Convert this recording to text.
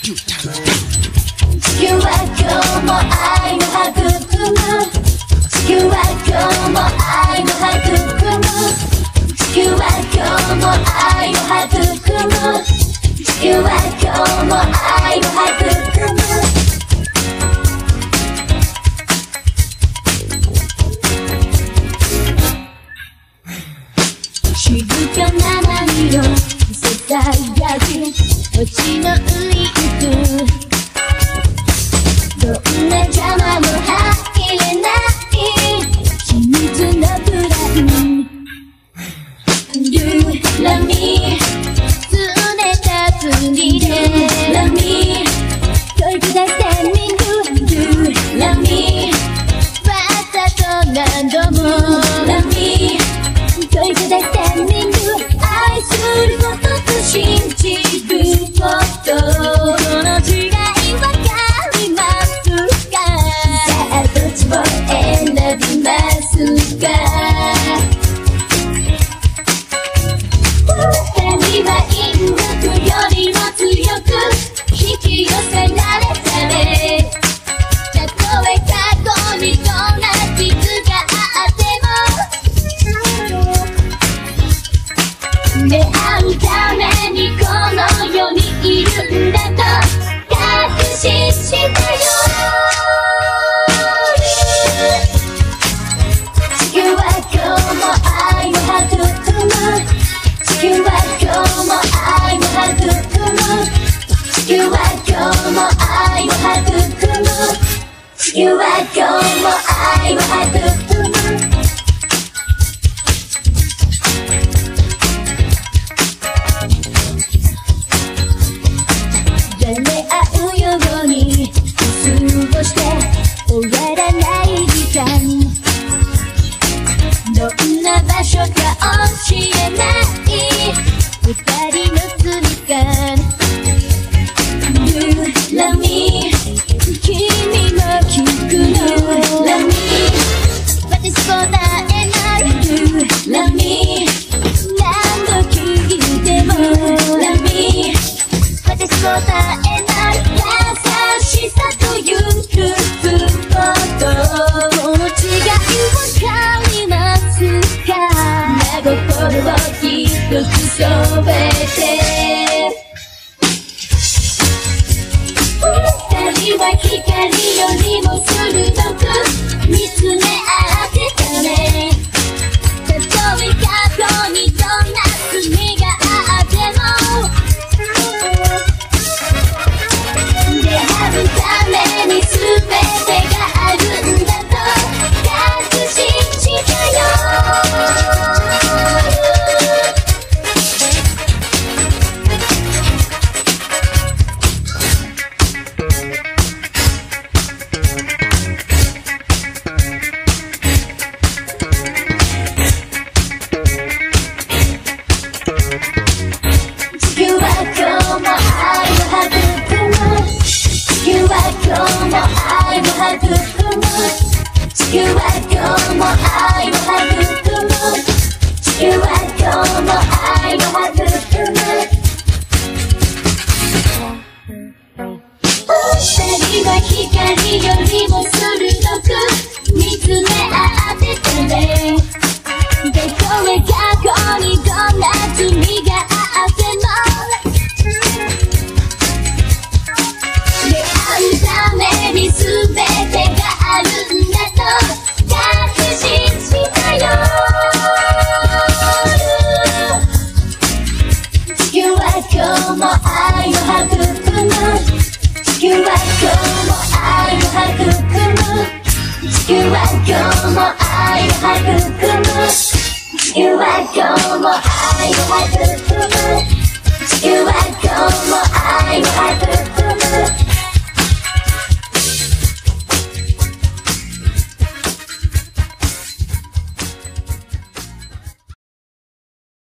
地球は今日も愛を育む。地球は今日も愛を育む。地球は今日も愛を育む。地球は今日も愛を育む。静かな波のささやき星のウインクどんな邪魔も入れない秘密のプラン Do love me 拗ねた罪で Love me 問い下してみる Do love me わざと何度も Love me 問い下してみる愛することと信じることこの違いわかりますかさあどっちを選びますか二人は引力よりも強く引き寄せられたねたとえ過去にどんな傷があっても出会うためにこの世にいるんだと確信したよ地球は今日も愛を育む地球は今日も愛を育む地球は今日も愛を育む地球は今日も愛を育む慣れ合うように過ごして終わらない時間どんな場所か教えない二人の罪感 You love me 君も聞くの Love me 私答えない You love me 何度聞いても Love me 私答えない優しさということこの違いわかりますか真心を一つ添えて二人は光よりも鋭く見つめ合ってたねたとえ過去にどんな罪があっても出会うために全てがあるんだと確信したよ地球は今日も愛を育む地球は今日も愛を育む地球は今日も愛を育む地球は今日も愛を育む二人は光よりも鋭く見つめ合ってたねたとえ過去にどんな罪があっても出会うために全てがあるんだと確信したよ地球は今日も愛を育む地球は今日も愛を育む地球は今日も愛を育む地球は今日も愛を育む地球は今日も愛を育む